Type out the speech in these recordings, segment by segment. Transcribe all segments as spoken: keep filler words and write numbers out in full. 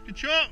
Good shot.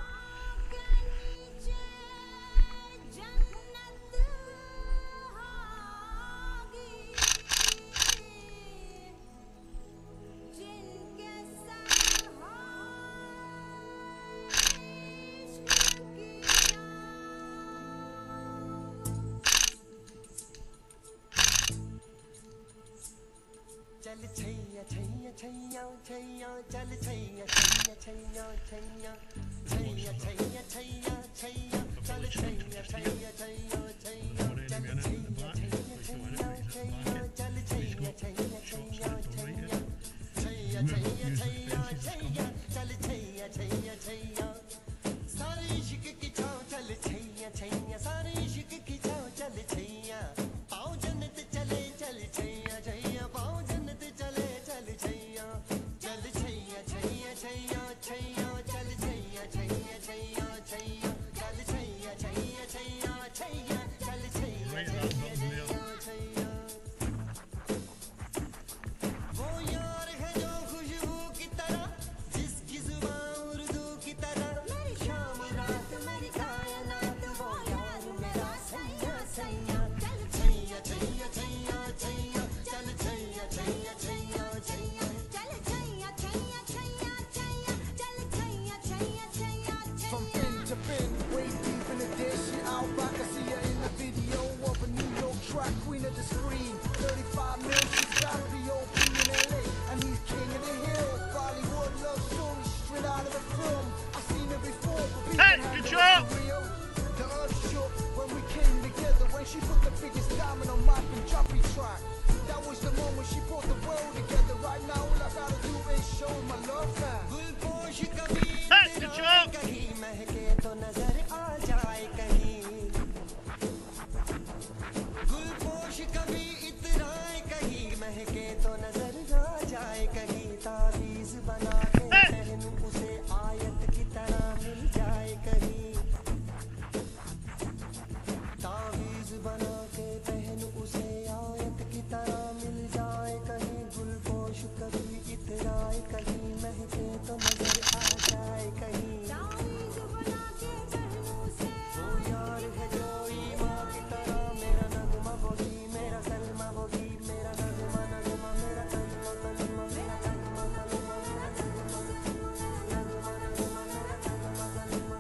चल छैया छैया छैया छैया चल छैया छैया छैया छैया छैया छैया छैया छैया चल छैया छैया छैया छैया चल छैया छैया छैया छैया चल छैया छैया छैया छैया छैया छैया छैया छैया चल छैया छैया छैया सारे इश्क की छाँव चल छैया छैया सारे इश्क की छाँव चल छैया पाँव जन्नत चले चल छैया छैया पाँव जन्नत चले चल छैया चल छैया छैया छैया छैया चल छैया छैया छैया छैया चल छैया छैया छैया छैया चल छैया छैया छैया वो यार है जो खुशबू की तरह जिसकी जुबां उर्दू की तरह मेरी शाम रात मेरी कायनात वो यार मेरा सैया सैया चल छैया छैया छैया छैया चल छैया छैया छैया छैया चल छैया छैया छैया छैया चल Chaiyya Chaiyya Chaiyya From fin to fin, way deep in the dish. Out back, I see her in the video of a New York track, queen of the screen. thirty-five mil, she's gotta be O P in L A, and he's king of the hill. Bollywood love story, straight out of the film. I've seen it before, but people Hey, have good it shot. for real. The earth shook when we came together, when she put the biggest diamond on my Punjabi track. That was the moment she brought the world together. Right now, all I gotta do is show my love man. गुलपोश कभी Hey, good shot. कहीं महके तो नजर आ जाए कहीं गुलपोश कभी इतराए कहीं महके तो नजर आ जाए कहीं तावीज बना के पहनूं उसे आयत की तरह मिल जाए कहीं तावीज बना के पहनूं उसे आयत की तरह मिल जाए कहीं गुलपोश कभी इतराए कहीं महके तो नजर आ जाए कहीं वो यार है जो ईमान की तरह मेरा नगमा वही मेरा कलमा वही मेरा नगमा नगमा मेरा कलमा कलमा मेरा कलमा कलमा मेरा नगमा नगमा नगमा नगमा मेरा कलमा कलमा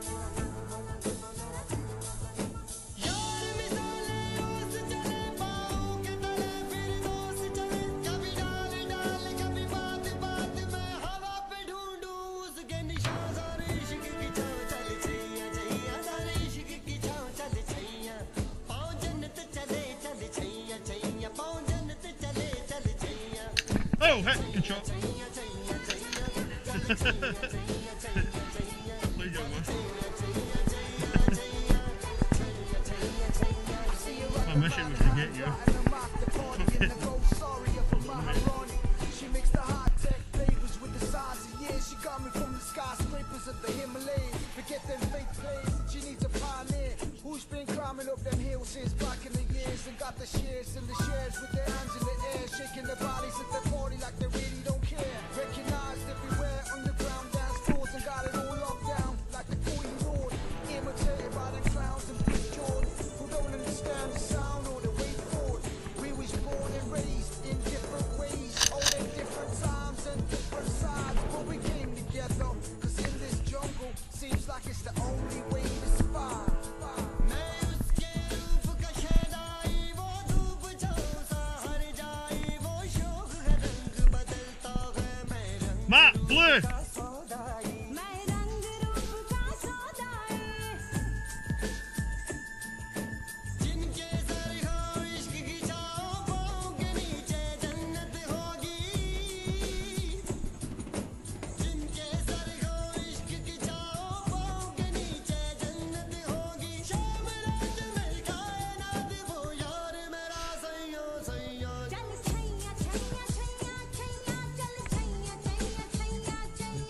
यार मिसाले रोज चले पाँव के तले फिर दोस्त चले कभी डाल डाल कभी बात बात में हवा पे ढूंढूं उसके निशान सारे इश्क की छाँव चल छैया छैया सारे इश्क की छाँव चल छैया पाँव जन्नत चले चल छैया छैया पाँव जन्नत चले चल छैया Oh, hey, good shot. Chaiyya Chaiyya Chaiyya चल Chaiyya Chaiyya Chaiyya Chaiyya Play young one. My mission was to get you. She mixed the high tech flavors with the size of years. She got me from the skyscrapers of the Himalayas. Forget them fake plays. She needs a pioneer who's been climbing up them hills since back in the years and got the shares and the shares with their hands in the air, shaking their bodies at the party like they really don't care. Recognized everywhere underground dance floors and got it all locked down like the Kool Road. Imitated by the clowns and big Jordan who don't understand the sound or the way forward. We was born and raised in different ways, all at different times and different sides, but we came together. Cause in this jungle seems like it's the only way to survive. मैं उसके रूप का शहनाई वो धूप छाँव सा हर जाए वो शोक है रंग बदलता है मैं रंग Matt, blue. का सौदाई मैं रंग रूप का सौदाई जिनके सर हो इश्क की छाँव पाँव के नीचे जन्नत होगी जिनके सर हो इश्क की छाँव पाँव के नीचे जन्नत होगी शाम रात मेरी कायनात वो यार मेरा सैया सैया चल छैया छैया छैया छैया चल छैया छैया छैया छैया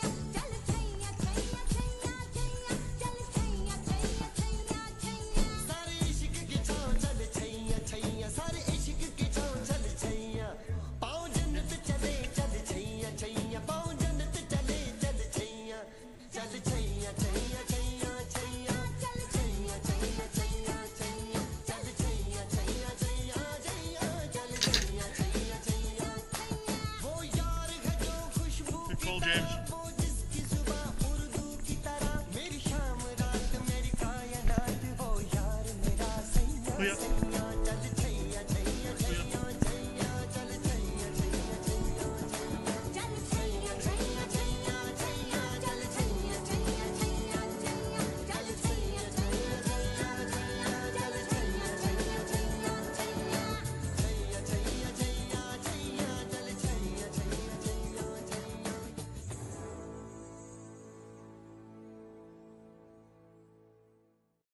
James.